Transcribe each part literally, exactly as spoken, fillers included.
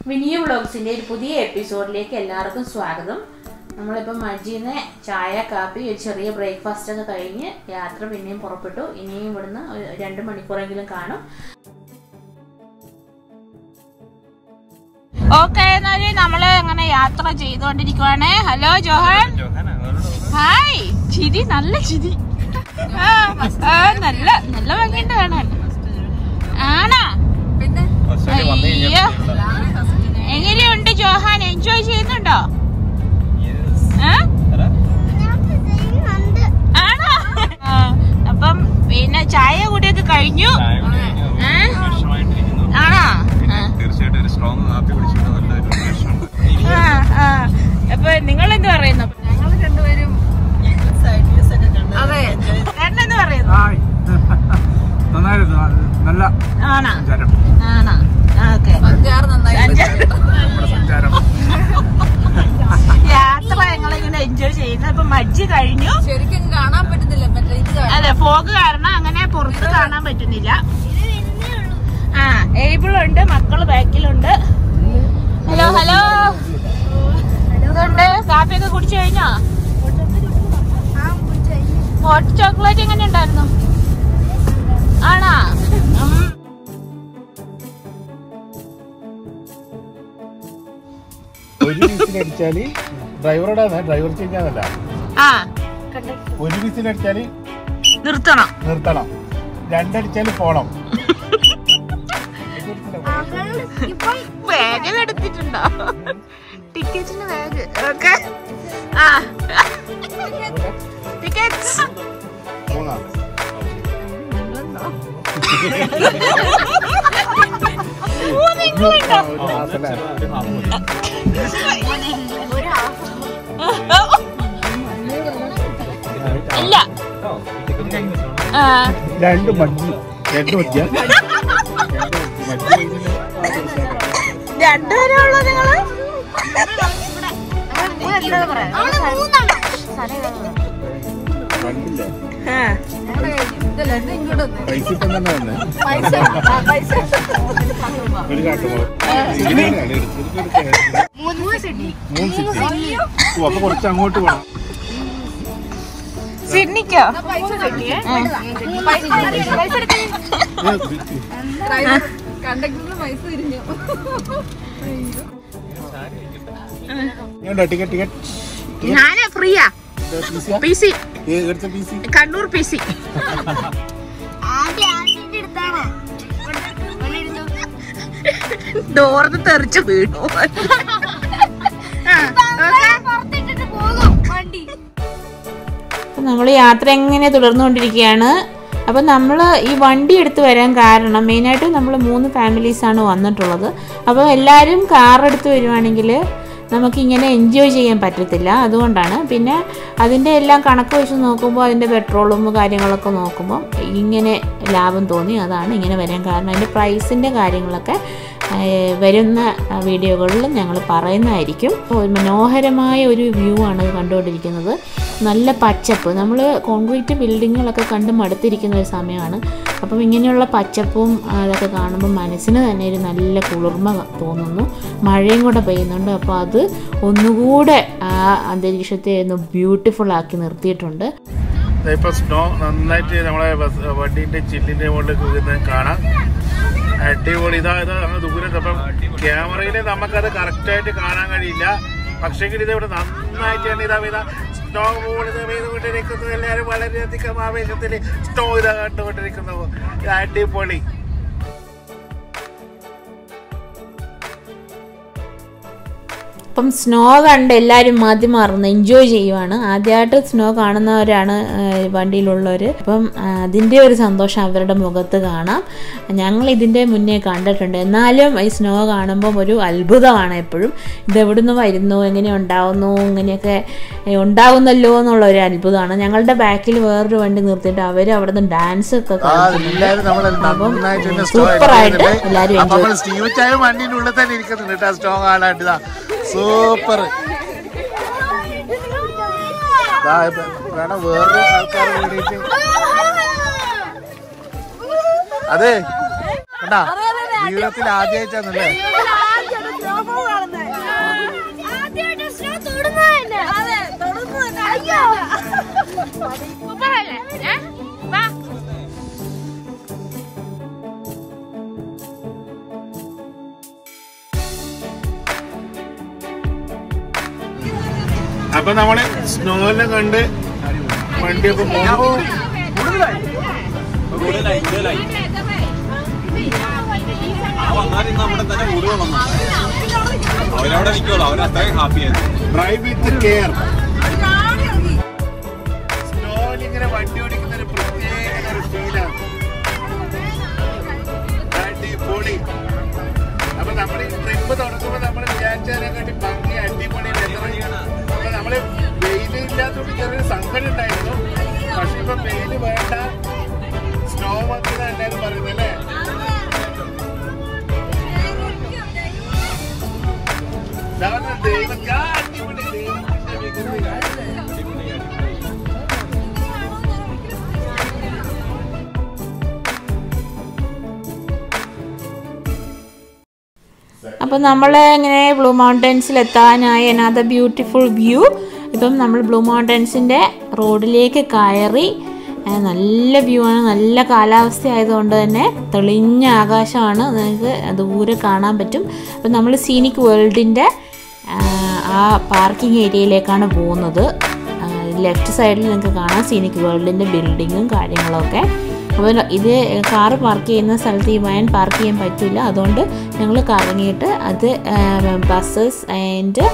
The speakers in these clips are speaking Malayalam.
വിനിയു വ്ളോഗ്സിൻ്റെ ഒരു പുതിയ എപ്പിസോഡിലേക്ക് എല്ലാവർക്കും സ്വാഗതം. നമ്മളിപ്പോൾ മജ്ജിന്ന് ചായ കാപ്പി ഒരു ചെറിയ ബ്രേക്ക്ഫാസ്റ്റ് ഒക്കെ കഴിഞ്ഞ് യാത്ര പിന്നെയും പുറപ്പെട്ടു. ഇനിയും ഇവിടുന്ന് രണ്ട് മണിക്കൂറെങ്കിലും കാണും. ഓക്കെ, എന്നാല് നമ്മള് അങ്ങനെ യാത്ര ചെയ്തുകൊണ്ടിരിക്കുവാണ്. Hello Johan. ഹായ്. ചിരി, നല്ല ചിരി. നല്ല നല്ല ഭംഗിയുണ്ട് കാണാൻ. ആണോ? അയ്യോ, എങ്ങനെയുണ്ട് ജോഹാൻ? എൻജോയ് ചെയ്യുന്നുണ്ടോ? ആണോ? അപ്പം പിന്നെ ചായ കൂടിയൊക്കെ കഴിഞ്ഞു. ആണോ? അപ്പൊ നിങ്ങൾ എന്ത് പറയുന്നു? ഞങ്ങൾ രണ്ടുപേരും അതെ എന്തെന്ന് പറയുന്നു? നല്ല ആണോ? ആണോ? ഓക്കെ. യാത്ര ഞങ്ങളിങ്ങനെ എൻജോയ് ചെയ്യുന്നു. ഇപ്പൊ മജ്ജി കഴിഞ്ഞു. ശരിക്കും കാണാൻ പറ്റുന്നില്ല, മറ്റേ ഇത് അതെ, ഫോഗ് കാരണം അങ്ങനെ പുറത്ത് കാണാൻ പറ്റുന്നില്ല. ആ, ഏബിളുണ്ട്, മക്കള് ബാക്കിലുണ്ട്. Hello hello. ഇതുണ്ട്. കാപ്പിയൊക്കെ കുടിച്ചു കഴിഞ്ഞോ? ഹോട്ട് ചോക്ലേറ്റ് എങ്ങനെ ഉണ്ടായിരുന്നു? ആണോ? ഒരു വിസിലടിച്ചാല് ഡ്രൈവറുടെ ഡ്രൈവർ ചേഞ്ച് ആണല്ല, ഒരു വിസിലടിച്ചാല് നിർത്തണം നിർത്തണം, രണ്ടടിച്ചാല് പോണം. ബാഗിൽ എടുത്തിട്ടുണ്ടോ? ടിക്കറ്റിന് ബാഗ്. ഓക്കെ. ആ, ടിക്കറ്റ് ഇല്ല. രണ്ട് മജ്ജി രണ്ട് മജ്ജ രണ്ടുപേരുള്ളൂ നിങ്ങള്? അപ്പൊ കുറച്ച് അങ്ങോട്ട് പോണം. സിഡ്നിക്കോ? കണ്ടക്ടറിന് പൈസ തിരിഞ്ഞു. ടിക്കറ്റ് ടിക്കറ്റ് ഞാന് ഫ്രീയാ. P C Kannur P C. ഡോർന്ന് തെറിച്ച് വീണു. നമ്മൾ യാത്ര എങ്ങനെ തുടർന്നുകൊണ്ടിരിക്കുകയാണ്. അപ്പം നമ്മൾ ഈ വണ്ടി എടുത്ത് വരാൻ കാരണം മെയിനായിട്ട് നമ്മൾ മൂന്ന് ഫാമിലീസാണ് വന്നിട്ടുള്ളത്. അപ്പോൾ എല്ലാവരും കാർ എടുത്ത് വരുവാണെങ്കിൽ നമുക്കിങ്ങനെ എൻജോയ് ചെയ്യാൻ പറ്റത്തില്ല. അതുകൊണ്ടാണ്. പിന്നെ അതിൻ്റെ എല്ലാം കണക്ക് വെച്ച് നോക്കുമ്പോൾ അതിൻ്റെ പെട്രോളും കാര്യങ്ങളൊക്കെ നോക്കുമ്പോൾ ഇങ്ങനെ ലാഭം തോന്നി. അതാണ് ഇങ്ങനെ വരാൻ കാരണം. അതിൻ്റെ പ്രൈസിൻ്റെ കാര്യങ്ങളൊക്കെ വരുന്ന വീഡിയോകളിൽ ഞങ്ങൾ പറയുന്നതായിരിക്കും. മനോഹരമായ ഒരു വ്യൂ ആണ് കണ്ടുകൊണ്ടിരിക്കുന്നത്. നല്ല പച്ചപ്പ്. നമ്മൾ കോൺക്രീറ്റ് ബിൽഡിങ്ങുകളൊക്കെ കണ്ട് മടുത്തിരിക്കുന്ന ഒരു സമയമാണ്. അപ്പം ഇങ്ങനെയുള്ള പച്ചപ്പും അതൊക്കെ കാണുമ്പോൾ മനസ്സിന് തന്നെ ഒരു നല്ല കുളിർമ തോന്നുന്നു. മഴയും കൂടെ പെയ്യുന്നുണ്ട്. അപ്പോൾ അത് ഒന്നുകൂടെ ആ അന്തരീക്ഷത്തെ ഒന്ന് ബ്യൂട്ടിഫുൾ ആക്കി നിർത്തിയിട്ടുണ്ട്. ഇപ്പൊ സ്നോ നന്നായിട്ട് നമ്മളെ വണ്ടീന്റെ ചില്ലിന്റെ മുകളിൽ കാണാം. അടിപൊളി. ഇതാ ഇതാ അങ്ങ് ദൂരം. അപ്പം ക്യാമറയിൽ നമുക്കത് കറക്റ്റായിട്ട് കാണാൻ കഴിയില്ല. പക്ഷെങ്കിൽ ഇതിവിടെ നന്നായിട്ടാണ് ഇതാ ഇതാ സ്നോ മുകളിൽ പെയ്തുകൊണ്ടിരിക്കുന്നത്. എല്ലാവരും വളരെയധികം ആവേശത്തിൽ സ്നോ ഇതാ കണ്ടുകൊണ്ടിരിക്കുന്നു. അടിപൊളി. അപ്പം സ്നോ കണ്ട് എല്ലാവരും മാറ്റി മാറുന്നു, എൻജോയ് ചെയ്യുവാണ്. ആദ്യമായിട്ട് സ്നോ കാണുന്നവരാണ് വണ്ടിയിലുള്ളവർ. അപ്പം അതിൻ്റെ ഒരു സന്തോഷം അവരുടെ മുഖത്ത് കാണാം. ഞങ്ങൾ ഇതിൻ്റെ മുന്നേ കണ്ടിട്ടുണ്ട്. എന്നാലും ഈ സ്നോ കാണുമ്പം ഒരു അത്ഭുതമാണ് എപ്പോഴും. ഇതെവിടുന്ന് വരുന്നു, എങ്ങനെ ഉണ്ടാവുന്നു, ഇങ്ങനെയൊക്കെ ഉണ്ടാവുന്നല്ലോ എന്നുള്ള ഒരു അത്ഭുതമാണ്. ഞങ്ങളുടെ ബാക്കിൽ വേറൊരു വണ്ടി നിർത്തിയിട്ട് അവർ അവിടെ നിന്ന് ഡാൻസ് ഒക്കെ കളിക്കുന്നുണ്ട്. അപ്പം സൂപ്പറായിട്ട് എല്ലാവരും എൻജോയ്. സൂപ്പർ. വേറെ ആൾക്കാർ വേണ്ടിയിട്ട് അതെ കണ്ടാ ജീവിതത്തിൽ ആദ്യമായിട്ടാണല്ലേ സൂപ്പറല്ലേ? വാ. അപ്പൊ നമ്മള് സ്നോനെ കണ്ട് വണ്ടിയൊക്കെ പോകും. അവരവിടെ നിൽക്കുള്ളൂ, അവരത്രയും ഹാപ്പിയായിരുന്നു. Drive with care. സ്നോയിലിങ്ങനെ വണ്ടി ഓടിക്കുന്ന ഒരു പ്രത്യേക ഒരു ഫീലാണ്. അടിപൊളി. അപ്പൊ നമ്മൾ ഈ ട്രിപ്പ് തുടങ്ങുമ്പോൾ നമ്മൾ വിചാരിച്ചതിനെക്കാട്ടി ഭംഗി അടിപൊളി വെതറിയാണ്. അപ്പൊ നമ്മള് വെയിലില്ലാത്തോണ്ട് ചെറിയൊരു സങ്കടം ഉണ്ടായിരുന്നു. പക്ഷെ ഇപ്പൊ വെയില് വേണ്ട, സ്നോ വന്നതാണ് എല്ലാരും പറയുന്നത് അല്ലേ? ദൈവം അടിപൊളി ദൈവത്തിന്റെ വികൃതി. അപ്പം നമ്മൾ ഇങ്ങനെ ബ്ലൂ മൗണ്ടൻസിൽ എത്താനായി അനദർ ബ്യൂട്ടിഫുൾ വ്യൂ. ഇപ്പം നമ്മൾ ബ്ലൂ മൗണ്ടൻസിൻ്റെ റോഡിലേക്ക് കയറി. നല്ല വ്യൂ ആണ്, നല്ല കാലാവസ്ഥ ആയതുകൊണ്ട് തന്നെ തെളിഞ്ഞ ആകാശമാണ്, നിങ്ങൾക്ക് ദൂരെ കാണാൻ പറ്റും. അപ്പം നമ്മൾ സീനിക് വേൾഡിൻ്റെ ആ പാർക്കിംഗ് ഏരിയയിലേക്കാണ് പോകുന്നത്. ലെഫ്റ്റ് സൈഡിൽ നിങ്ങൾക്ക് കാണാം സീനിക് വേൾഡിൻ്റെ ബിൽഡിങ്ങും കാര്യങ്ങളൊക്കെ. അപ്പോൾ ഇത് കാറ് പാർക്ക് ചെയ്യുന്ന സ്ഥലത്ത് ഈ വാൻ പാർക്ക് ചെയ്യാൻ പറ്റില്ല, അതുകൊണ്ട് ഞങ്ങൾ കറങ്ങിയിട്ട് അത് ബസ്സസ് ആൻഡ്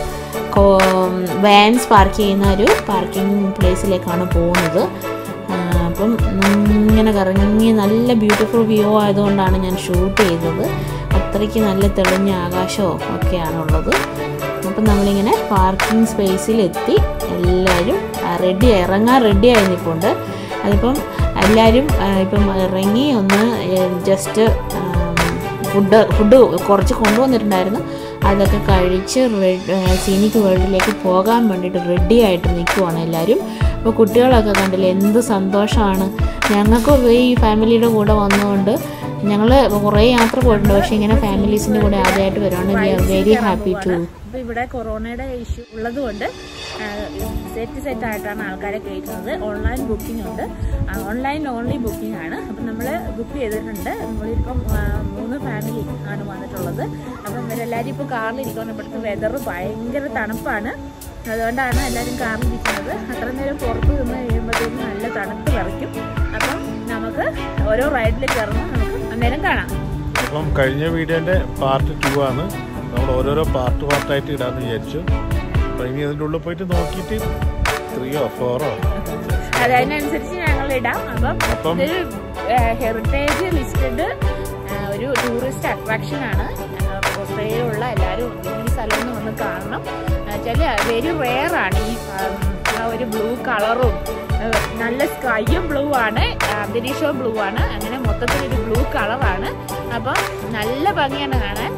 വാൻസ് പാർക്ക് ചെയ്യുന്ന ഒരു പാർക്കിംഗ് പ്ലേസിലേക്കാണ് പോകുന്നത്. അപ്പം ഇങ്ങനെ കറങ്ങി നല്ല ബ്യൂട്ടിഫുൾ വ്യൂ ആയതുകൊണ്ടാണ് ഞാൻ ഷൂട്ട് ചെയ്തത്. അത്രയ്ക്ക് നല്ല തെളിഞ്ഞ ആകാശവും ഒക്കെയാണുള്ളത്. അപ്പം നമ്മളിങ്ങനെ പാർക്കിംഗ് സ്പേസിലെത്തി. എല്ലാവരും റെഡി ഇറങ്ങാൻ റെഡി ആയിരുന്നിപ്പുണ്ട്. അതിപ്പം എല്ലാവരും ഇപ്പം ഇറങ്ങി ഒന്ന് ജസ്റ്റ് ഫുഡ് ഫുഡ് കുറച്ച് കൊണ്ടുവന്നിട്ടുണ്ടായിരുന്നു, അതൊക്കെ കഴിച്ച് സീനിക് വേൾഡിലേക്ക് പോകാൻ വേണ്ടിയിട്ട് റെഡി ആയിട്ട് നിൽക്കുവാണ് എല്ലാവരും. അപ്പോൾ കുട്ടികളൊക്കെ കണ്ടില്ലേ എന്ത് സന്തോഷമാണ്. ഞങ്ങൾക്ക് ഈ ഫാമിലിയുടെ കൂടെ വന്നുകൊണ്ട് ഞങ്ങൾ കുറേ യാത്ര പോയിട്ടുണ്ട്, പക്ഷേ ഇങ്ങനെ ഫാമിലീസിൻ്റെ കൂടെ ആദ്യമായിട്ട് വരുവാണ്. We are very happy to. അപ്പോൾ ഇവിടെ കൊറോണയുടെ ഇഷ്യൂ ഉള്ളതുകൊണ്ട് സെറ്റ് സെറ്റ് ആയിട്ടാണ് ആൾക്കാരെ കയറ്റുന്നത്. ഓൺലൈൻ ബുക്കിംഗ് ഉണ്ട്, ഓൺലൈൻ ഓൺലി ബുക്കിംഗ് ആണ്. അപ്പം നമ്മൾ ബുക്ക് ചെയ്തിട്ടുണ്ട്. നമ്മളിപ്പം മൂന്ന് ഫാമിലി ആണ് വന്നിട്ടുള്ളത്. അപ്പം ഇവരെല്ലാവരും ഇപ്പോൾ കാറിലിരിക്കണം. ഇവിടുത്തെ വെതർ ഭയങ്കര തണുപ്പാണ്, അതുകൊണ്ടാണ് എല്ലാവരും കാറിലിരിക്കുന്നത്. അത്ര നേരം പുറത്ത് നിന്ന് കഴിയുമ്പോഴത്തേക്കും നല്ല തണുപ്പ് വിറയ്ക്കും. അപ്പം നമുക്ക് ഓരോ റൈഡിൽ കയറുമ്പോൾ നമുക്ക് അന്നേരം കാണാം. അപ്പം കഴിഞ്ഞ വീഡിയോന്റെ പാർട്ട് ടു ആണ്. നമ്മൾ ഓരോരോ പാർട്ട് പാർട്ടായിട്ട് ഇടാന്ന് വിചാരിച്ചു. അപ്പൊ ഇനി അതിൻ്റെ ഉള്ളിൽ പോയിട്ട് നോക്കിയിട്ട് ത്രീയോ ഫോറോ അതിനനുസരിച്ച് ഞങ്ങൾ ഇടാം. അപ്പം ഇതൊരു ഹെറിറ്റേജ് ലിസ്റ്റഡ് ഒരു ടൂറിസ്റ്റ് അട്രാക്ഷൻ ആണ്. ഓസ്ട്രേലിയയിലുള്ള എല്ലാവരും ഈ സ്ഥലം വന്ന് കാണണം. ചില വെരി റെയർ ആണ് ഈ ഒരു ബ്ലൂ കളറും, നല്ല സ്കൈയും ബ്ലൂ ആണ്, അന്തരീക്ഷവും ബ്ലൂ ആണ്. അങ്ങനെ മൊത്തത്തിലൊരു ബ്ലൂ കളറാണ്. അപ്പം നല്ല ഭംഗിയാണ് കാണാൻ.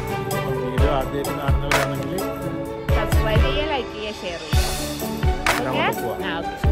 സബ്സ്ക്രൈബ് ചെയ്യുക, ലൈക്ക് ചെയ്യുക, ഷെയർ ചെയ്യുക. ഓക്കെ ആ ഓക്കെ.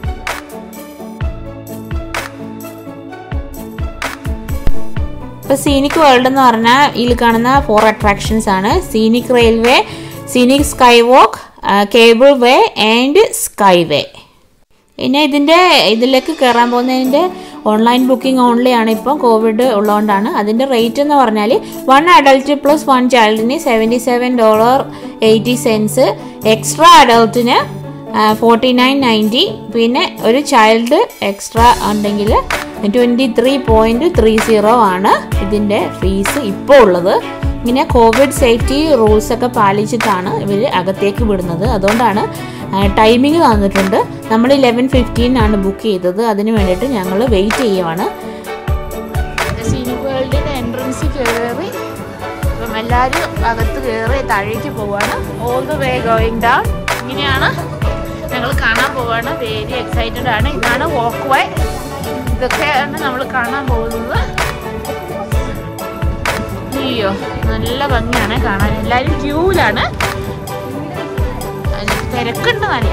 ഇപ്പോൾ സീനിക് വേൾഡ് എന്ന് പറഞ്ഞാൽ ഇതിൽ കാണുന്ന ഫോർ അട്രാക്ഷൻസ് ആണ്. Scenic railway, scenic skywalk, cableway and skyway. പിന്നെ ഇതിൻ്റെ ഇതിലേക്ക് കയറാൻ പോകുന്നതിൻ്റെ ഓൺലൈൻ ബുക്കിംഗ് ഓൺലി ആണ്. ഇപ്പം കോവിഡ് ഉള്ളതുകൊണ്ടാണ്. അതിൻ്റെ റേറ്റ് എന്ന് പറഞ്ഞാൽ വൺ അഡൾട്ട് പ്ലസ് വൺ ചൈൽഡിന് seventy seven dollar eighty cents, extra അഡൾട്ടിന് ഫോർട്ടി നയൻ നയൻറ്റി, പിന്നെ ഒരു ചൈൽഡ് എക്സ്ട്രാ ഉണ്ടെങ്കിൽ twenty three point three zero ആണ് ഇതിൻ്റെ ഫീസ് ഇപ്പോൾ ഉള്ളത്. ഇങ്ങനെ കോവിഡ് സേഫ്റ്റി റൂൾസൊക്കെ പാലിച്ചിട്ടാണ് ഇവർ അകത്തേക്ക് വിടുന്നത്. അതുകൊണ്ടാണ് ടൈമിങ് തന്നിട്ടുണ്ട്. നമ്മൾ ഇലവൻ ഫിഫ്റ്റീനാണ് ബുക്ക് ചെയ്തത്. അതിന് വേണ്ടിയിട്ട് ഞങ്ങൾ വെയിറ്റ് ചെയ്യുവാണ്. സീനിക് വേൾഡിൻ്റെ എൻട്രൻസ് കയറി ഇപ്പം എല്ലാവരും അകത്ത് കയറി താഴേക്ക് പോവാണ്. All the way going down. ഇങ്ങനെയാണ് ഞങ്ങൾ കാണാൻ പോവാണ്. വെരി എക്സൈറ്റഡ് ആണ്. ഇതാണ് വാക്ക് വേ. ഇതൊക്കെയാണ് നമ്മൾ കാണാൻ പോകുന്നത്. അയ്യോ നല്ല ഭംഗിയാണ് കാണാൻ. എല്ലാവരും ക്യൂവിലാണ്, തിരക്കുണ്ട് നല്ല.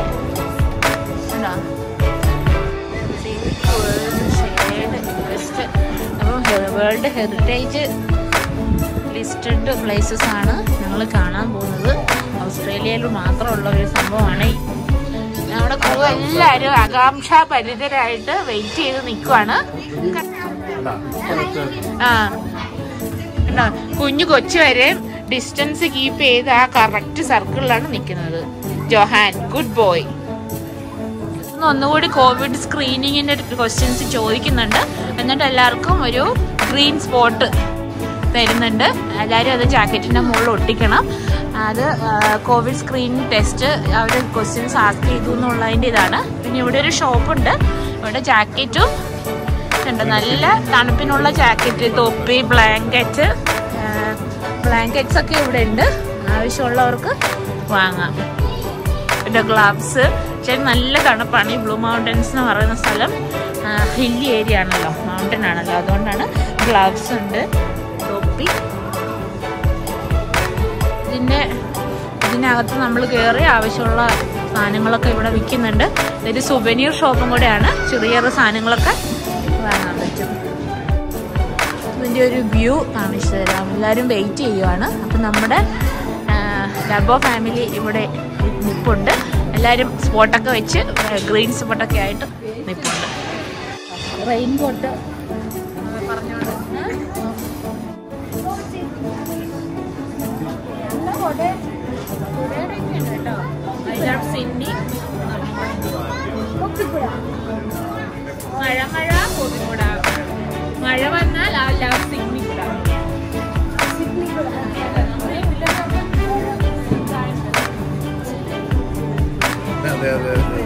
അപ്പം വേൾഡ് ഹെറിറ്റേജ് ലിസ്റ്റഡ് പ്ലേസസ് ആണ് ഞങ്ങൾ കാണാൻ പോകുന്നത്. ഓസ്ട്രേലിയയിൽ മാത്രമുള്ള ഒരു സംഭവമാണ് നമ്മുടെ ക്രൂ എല്ലാവരും ആകാംക്ഷാഭരിതരായിട്ട് വെയിറ്റ് ചെയ്ത് നിൽക്കുവാണ്. ആ കുഞ്ഞു കൊച്ചു വരെ ഡിസ്റ്റൻസ് കീപ്പ് ചെയ്ത് ആ കറക്റ്റ് സർക്കിളിലാണ് നിൽക്കുന്നത്. Johan good boy. ഒന്നുകൂടി കോവിഡ് സ്ക്രീനിങ്ങിന്റെ ക്വസ്റ്റ്യൻസ് ചോദിക്കുന്നുണ്ട്. എന്നിട്ട് എല്ലാവർക്കും ഒരു ഗ്രീൻ സ്പോട്ട് തരുന്നുണ്ട്. എല്ലാവരും അത് ജാക്കറ്റിന്റെ മുകളിൽ ഒട്ടിക്കണം. അത് കോവിഡ് സ്ക്രീനിങ് ടെസ്റ്റ് അവർ ക്വസ്റ്റ്യൻസ് ആസ്ക് ചെയ്തു എന്നുള്ളതിൻ്റെ ഇതാണ്. പിന്നെ ഇവിടെ ഒരു ഷോപ്പുണ്ട്. ഇവിടെ ജാക്കറ്റും ഉണ്ട്, നല്ല തണുപ്പിനുള്ള ജാക്കറ്റ്, തൊപ്പി, ബ്ലാങ്കറ്റ് ബ്ലാങ്കറ്റ്സ് ഒക്കെ ഇവിടെ ഉണ്ട്. ആവശ്യമുള്ളവർക്ക് വാങ്ങാം. പിന്നെ ഗ്ലവ്സ്. പക്ഷേ നല്ല തണുപ്പാണ്. ഈ ബ്ലൂ മൗണ്ടൻസ് എന്ന് പറയുന്ന സ്ഥലം ഹില്ലി ഏരിയ ആണല്ലോ, മൗണ്ടൻ ആണല്ലോ, അതുകൊണ്ടാണ്. ഗ്ലവ്സ് ഉണ്ട്, തൊപ്പി. ഇതിൻ്റെ ഇതിനകത്ത് നമ്മൾ കയറി ആവശ്യമുള്ള സാധനങ്ങളൊക്കെ ഇവിടെ വിൽക്കുന്നുണ്ട്. ഇതൊരു സുവനീർ ഷോപ്പും കൂടെയാണ്. ചെറിയ ചെറിയ സാധനങ്ങളൊക്കെ വാങ്ങാൻ പറ്റും. ഇതിൻ്റെ ഒരു വ്യൂ കാണിച്ചു തരാം. എല്ലാവരും വെയിറ്റ് ചെയ്യുവാണ്. അപ്പം നമ്മുടെ ഡബോ ഫാമിലി ഇവിടെ നിൽപ്പുണ്ട്. എല്ലാവരും സ്പോട്ടൊക്കെ വെച്ച് ഗ്രീൻ സ്പോട്ടൊക്കെ ആയിട്ട് നിൽപ്പുണ്ട്. റെയിൻ കോട്ട് പറഞ്ഞോണ്ട് മഴ മഴ കോപ്പിക്കൂട. മഴ വന്നാൽ ആ ലവ് സിഗ്നി കൂടാ. അതെ അതെ അതെ.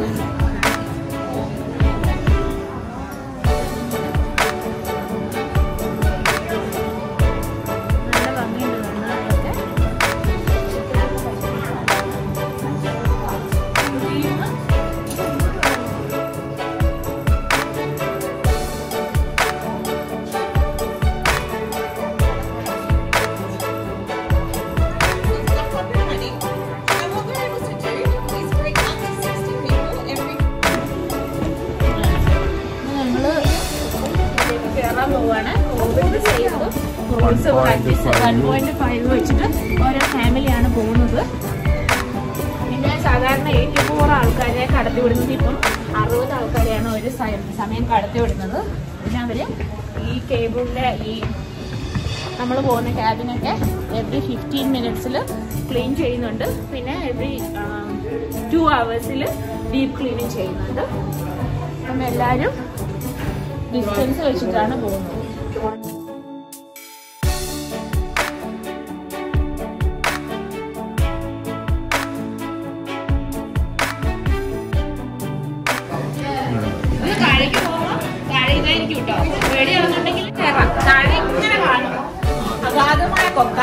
വൺ പോയിന്റ് ഫൈവ് വെച്ചിട്ട് ഓരോ ഫാമിലിയാണ് പോകുന്നത്. പിന്നെ സാധാരണ എയ്റ്റി ഫോർ ആൾക്കാരെ കടത്തിവിടുന്നത് ഇപ്പം അറുപത് ആൾക്കാരെയാണ് ഒരു സമയം കടത്തിവിടുന്നത്. പിന്നെ അവര് ഈ കേബിളിന്റെ ഈ നമ്മൾ പോകുന്ന ക്യാബിനൊക്കെ എവറി ഫിഫ്റ്റീൻ മിനിറ്റ്സിൽ ക്ലീൻ ചെയ്യുന്നുണ്ട്. പിന്നെ എവറി ടു അവേഴ്സിൽ ഡീപ്പ് ക്ലീനിങ് ചെയ്യുന്നുണ്ട്. അപ്പം എല്ലാവരും ഡിസ്റ്റൻസ് വെച്ചിട്ടാണ് പോകുന്നത്. അഗാധമായ കൊക്ക.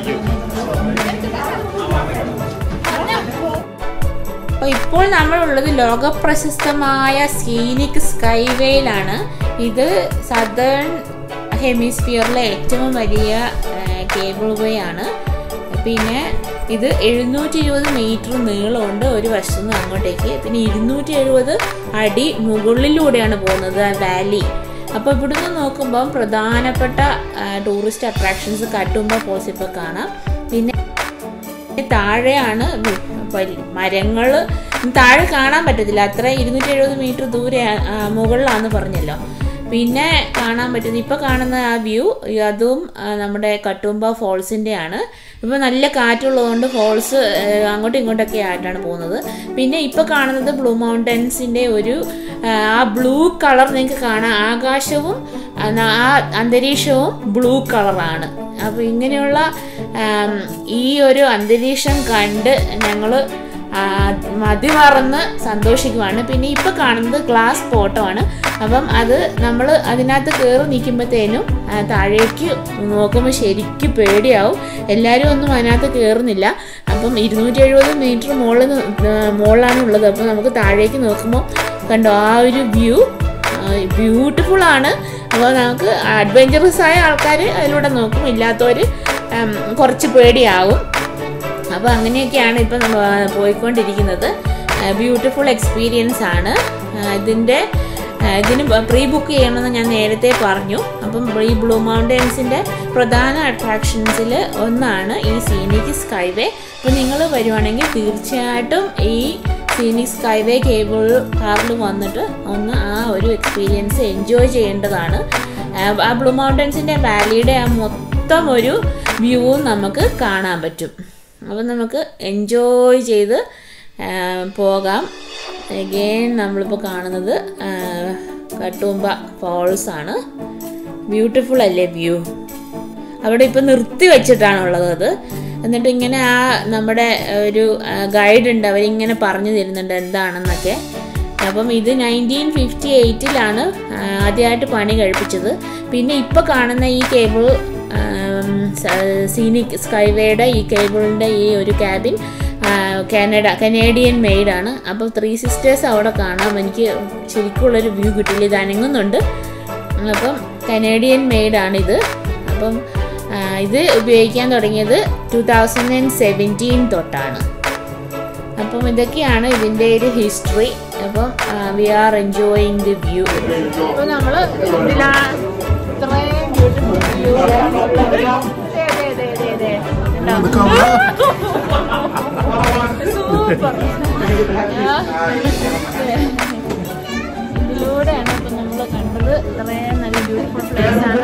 അപ്പൊ ഇപ്പോൾ നമ്മളുള്ളത് ലോകപ്രശസ്തമായ സീനിക് സ്കൈവേയിലാണ്. ഇത് സദേൺ ഹെമിസ്ഫിയറിലെ ഏറ്റവും വലിയ കേബിൾ വേ ആണ്. പിന്നെ ഇത് എഴുന്നൂറ്റി ഇരുപത് മീറ്റർ നീളമുണ്ട് ഒരു വശത്തു നിന്ന് അങ്ങോട്ടേക്ക്. പിന്നെ ഇരുന്നൂറ്റി എഴുപത് അടി മുകളിലൂടെയാണ് പോകുന്നത് ആ വാലി. അപ്പോൾ ഇവിടുന്ന് നോക്കുമ്പോൾ പ്രധാനപ്പെട്ട ടൂറിസ്റ്റ് അട്രാക്ഷൻസ് കട്ടുമ്പ ഫോൾസ് ഇപ്പോൾ കാണാം. പിന്നെ താഴെയാണ് മരങ്ങൾ, താഴെ കാണാൻ പറ്റത്തില്ല, അത്ര ഇരുന്നൂറ്റി എഴുപത് മീറ്റർ ദൂരെ മുകളിലാണെന്ന് പറഞ്ഞല്ലോ. പിന്നെ കാണാൻ പറ്റുന്നത് ഇപ്പോൾ കാണുന്ന ആ വ്യൂ, അതും നമ്മുടെ കട്ടുമ്പ ഫോൾസിൻ്റെ ആണ്. ഇപ്പോൾ നല്ല കാറ്റുള്ളതുകൊണ്ട് ഫോൾസ് അങ്ങോട്ടും ഇങ്ങോട്ടൊക്കെ ആയിട്ടാണ് പോകുന്നത്. പിന്നെ ഇപ്പോൾ കാണുന്നത് ബ്ലൂ മൗണ്ടൻസിൻ്റെ ഒരു ആ ബ്ലൂ കളർ നിങ്ങൾക്ക് കാണാം. ആകാശവും ആ അന്തരീക്ഷവും ബ്ലൂ കളറാണ്. അപ്പോൾ ഇങ്ങനെയുള്ള ഈ ഒരു അന്തരീക്ഷം കണ്ട് ഞങ്ങൾ മതിമറന്ന് സന്തോഷിക്കുവാണ്. പിന്നെ ഇപ്പോൾ കാണുന്നത് ഗ്ലാസ് ബോട്ടമാണ്. അപ്പം അത് നമ്മൾ അതിനകത്ത് കയറി നിൽക്കുമ്പോഴത്തേനും താഴേക്ക് നോക്കുമ്പോൾ ശരിക്കും പേടിയാവും. എല്ലാവരും ഒന്നും അതിനകത്ത് കയറുന്നില്ല. അപ്പം ഇരുന്നൂറ്റി എഴുപത് മീറ്റർ മുകളിൽ മുകളിലാണ് ഉള്ളത്. അപ്പോൾ നമുക്ക് താഴേക്ക് നോക്കുമ്പോൾ കണ്ടോ ആ ഒരു വ്യൂ ബ്യൂട്ടിഫുള്ളാണ്. അപ്പോൾ നമുക്ക് അഡ്വഞ്ചറസ് ആയ ആൾക്കാർ അതിലൂടെ നോക്കും, ഇല്ലാത്തവർ കുറച്ച് പേടിയാവും. അപ്പോൾ അങ്ങനെയൊക്കെയാണ് ഇപ്പം പോയിക്കൊണ്ടിരിക്കുന്നത്. ബ്യൂട്ടിഫുൾ എക്സ്പീരിയൻസ് ആണ്. ഇതിൻ്റെ ഇതിന് പ്രീ ബുക്ക് ചെയ്യണമെന്ന് ഞാൻ നേരത്തെ പറഞ്ഞു. അപ്പം ഈ ബ്ലൂ മൗണ്ടൻസിൻ്റെ പ്രധാന അട്രാക്ഷൻസിൽ ഒന്നാണ് ഈ സീനിക് സ്കൈവേ. അപ്പോൾ നിങ്ങൾ വരുവാണെങ്കിൽ തീർച്ചയായിട്ടും ഈ സീനിക് സ്കൈവേ കേബിൾ കാറിൽ വന്നിട്ട് ഒന്ന് ആ ഒരു എക്സ്പീരിയൻസ് എൻജോയ് ചെയ്യേണ്ടതാണ്. ആ ബ്ലൂ മൗണ്ടൻസിൻ്റെ വാലിയുടെ ആ മൊത്തം ഒരു വ്യൂവും നമുക്ക് കാണാൻ പറ്റും. അപ്പം നമുക്ക് എൻജോയ് ചെയ്ത് പോകാം. അഗെയിൻ നമ്മളിപ്പോൾ കാണുന്നത് കട്ടുമ്പ ഫാൾസ് ആണ്. ബ്യൂട്ടിഫുൾ അല്ലേ വ്യൂ? അവിടെ ഇപ്പോൾ നിർത്തി വെച്ചിട്ടാണുള്ളത് അത്. എന്നിട്ട് ഇങ്ങനെ ആ നമ്മുടെ ഒരു ഗൈഡ് ഉണ്ട്, അവരിങ്ങനെ പറഞ്ഞു തരുന്നുണ്ട് എന്താണെന്നൊക്കെ. അപ്പം ഇത് നയൻറ്റീൻ ഫിഫ്റ്റി എയ്റ്റിലാണ് ആദ്യമായിട്ട് പണി കഴിപ്പിച്ചത്. പിന്നെ ഇപ്പോൾ കാണുന്ന ഈ കേബിൾ സീനിക് സ്കൈവേയുടെ ഈ കേബിളിൻ്റെ ഈ ഒരു ക്യാബിൻ കാനഡ കനേഡിയൻ മെയ്ഡാണ്. അപ്പോൾ ത്രീ സിസ്റ്റേഴ്സ് അവിടെ കാണാം. എനിക്ക് ശരിക്കുള്ളൊരു വ്യൂ കിട്ടില്ല, ഇത് അനങ്ങുന്നുണ്ട്. അപ്പം കനേഡിയൻ മെയ്ഡാണിത്. അപ്പം ഇത് ഉപയോഗിക്കാൻ തുടങ്ങിയത് ടു തൗസൻഡ് ആൻഡ് സെവൻറ്റീൻ തൊട്ടാണ്. അപ്പം ഇതൊക്കെയാണ് ഇതിൻ്റെ ഒരു ഹിസ്റ്ററി. അപ്പം we are enjoying the view. അപ്പോൾ നമ്മൾ ഇതിലാ ഇത്രയും ബ്യൂട്ടിഫുൾ വ്യൂ സൂപ്പർ ഇതിലൂടെയാണ് ഇപ്പം നമ്മൾ കണ്ടത്. ഇത്രയും നല്ല ബ്യൂട്ടിഫുൾ പ്ലേസ് ആണ്.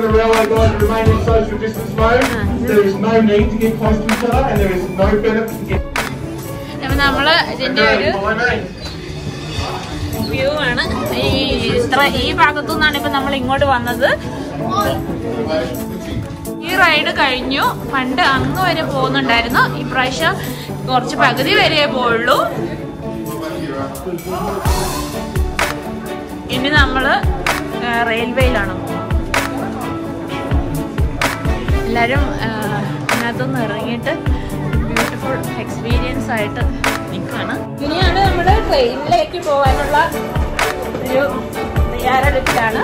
അപ്പം നമ്മൾ ഇതിൻ്റെ ഒരു വ്യൂ ആണ്. ഈ ഇത്ര ഈ ഭാഗത്തു നിന്നാണ് ഇപ്പം നമ്മൾ ഇങ്ങോട്ട് വന്നത്. ഈ റൈഡ് കഴിഞ്ഞു. പണ്ട് അങ്ങ് വരെ പോകുന്നുണ്ടായിരുന്നു. ഇപ്രാവശ്യം കുറച്ച് പകുതി വരെ പോയുള്ളൂ. ഇനി നമ്മള് റെയിൽവേയിലാണ് പോകുന്നത്. എല്ലാവരും അതിനകത്തൊന്ന് ഇറങ്ങിയിട്ട് ബ്യൂട്ടിഫുൾ എക്സ്പീരിയൻസ് ആയിട്ട് നിൽക്കുകയാണ്. ഇനിയാണ് നമ്മുടെ ട്രെയിനിലേക്ക് പോകാനുള്ള ഒരു തയ്യാറെടുപ്പിലാണ്.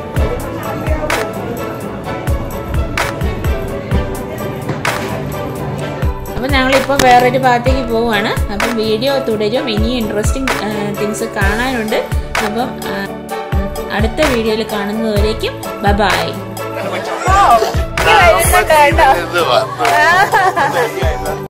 അപ്പം ഞങ്ങളിപ്പോൾ വേറൊരു ഭാഗത്തേക്ക് പോവുകയാണ്. അപ്പം വീഡിയോ തുടരും. ഇനി ഇൻട്രസ്റ്റിംഗ് തിങ്സ് കാണാനുണ്ട്. അപ്പം അടുത്ത വീഡിയോയിൽ കാണുന്നതുവരേക്കും ബൈ ബൈ.